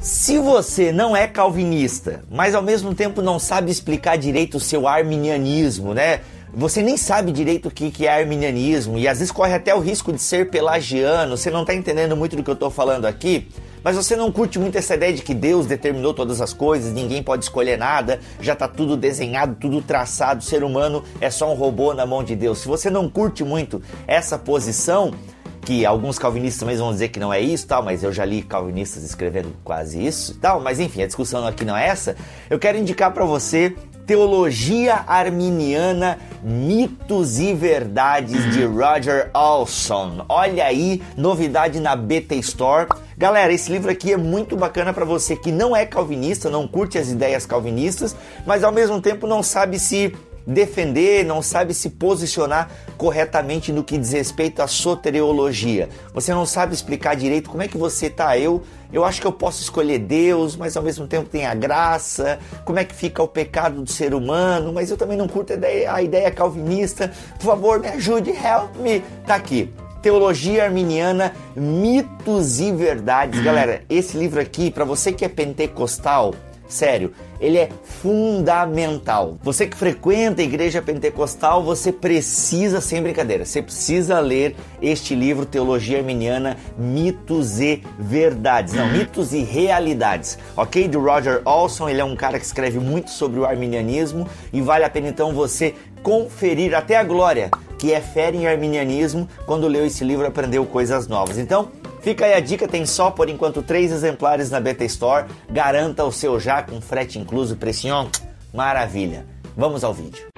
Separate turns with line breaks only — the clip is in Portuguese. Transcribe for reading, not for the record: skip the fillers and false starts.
Se você não é calvinista, mas ao mesmo tempo não sabe explicar direito o seu arminianismo, né? Você nem sabe direito o que é arminianismo e às vezes corre até o risco de ser pelagiano, você não está entendendo muito do que eu estou falando aqui, mas você não curte muito essa ideia de que Deus determinou todas as coisas, ninguém pode escolher nada, já está tudo desenhado, tudo traçado, o ser humano é só um robô na mão de Deus. Se você não curte muito essa posição, que alguns calvinistas também vão dizer que não é isso, tal, mas eu já li calvinistas escrevendo quase isso, tal, mas enfim, a discussão aqui não é essa. Eu quero indicar para você Teologia Arminiana, Mitos e Verdades, de Roger Olson. Olha aí, novidade na BT Store. Galera, esse livro aqui é muito bacana para você que não é calvinista, não curte as ideias calvinistas, mas ao mesmo tempo não sabe se defender, não sabe se posicionar corretamente no que diz respeito à soteriologia. Você não sabe explicar direito como é que você tá. Eu acho que eu posso escolher Deus, mas ao mesmo tempo tem a graça. Como é que fica o pecado do ser humano? Mas eu também não curto a ideia calvinista. Por favor, me ajude, help me. Tá aqui. Teologia Arminiana, Mitos e Verdades. Galera, esse livro aqui, para você que é pentecostal, sério, ele é fundamental. Você que frequenta a igreja pentecostal, você precisa, sem brincadeira, você precisa ler este livro, Teologia Arminiana, Mitos e Verdades. Não, Mitos e Realidades, ok? Do Roger Olson, ele é um cara que escreve muito sobre o arminianismo e vale a pena então você conferir. Até a Glória, que é fera em arminianismo, quando leu esse livro aprendeu coisas novas. Então, fica aí a dica, tem só por enquanto 3 exemplares na BT Store. Garanta o seu já com frete incluso, precinho, maravilha. Vamos ao vídeo.